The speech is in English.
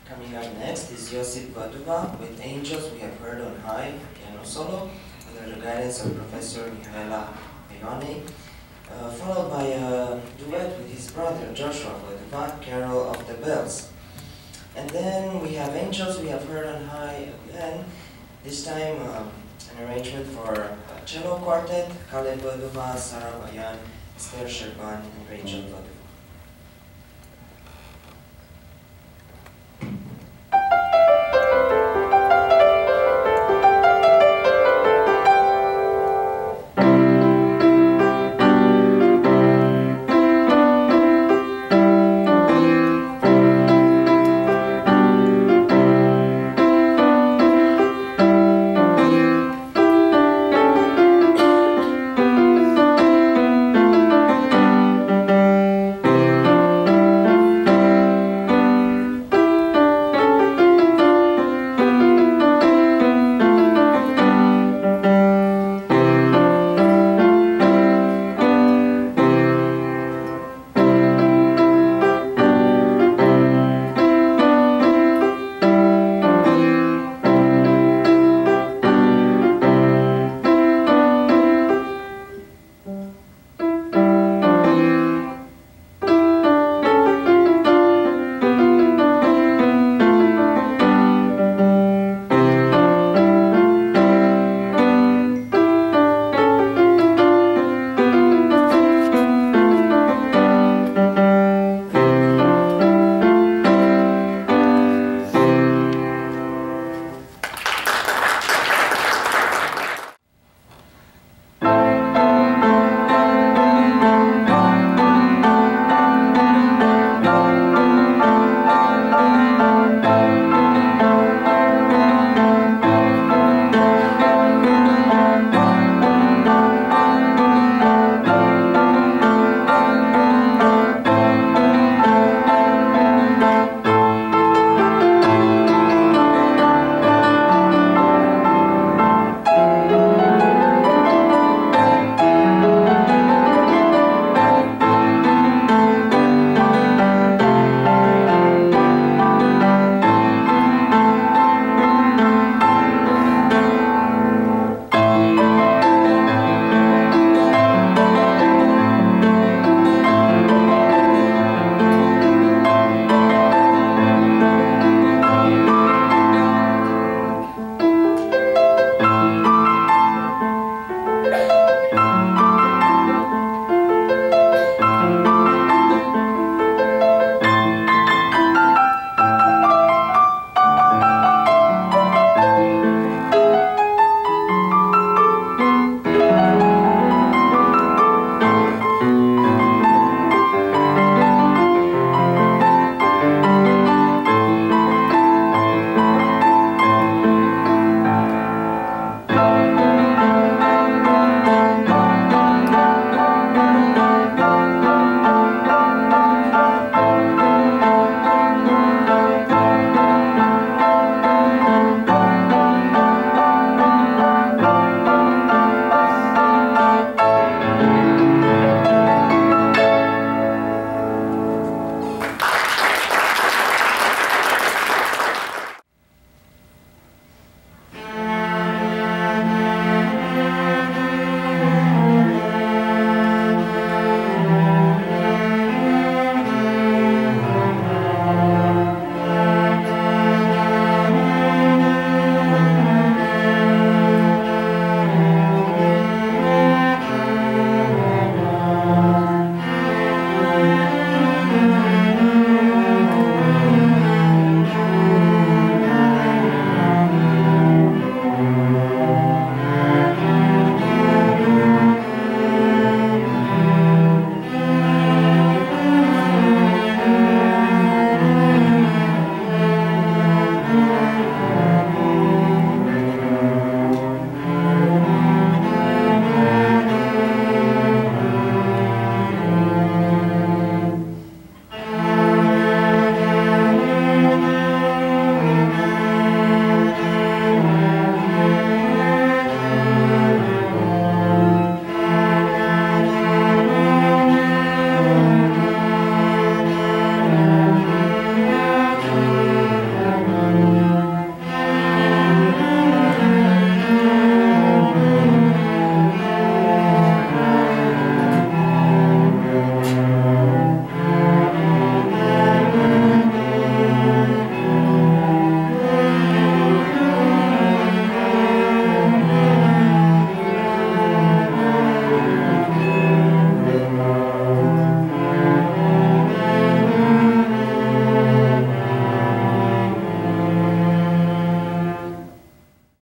Coming up next is Josip Goduva with Angels We Have Heard on High, piano solo, under the guidance of Professor Mihaela Ione, followed by a duet with his brother Joshua Goduva, Carol of the Bells. And then we have Angels We Have Heard on High again, this time an arrangement for a cello quartet, Caleb Goduva, Sarah Bayan, Esther Sherban, and Rachel Goduva.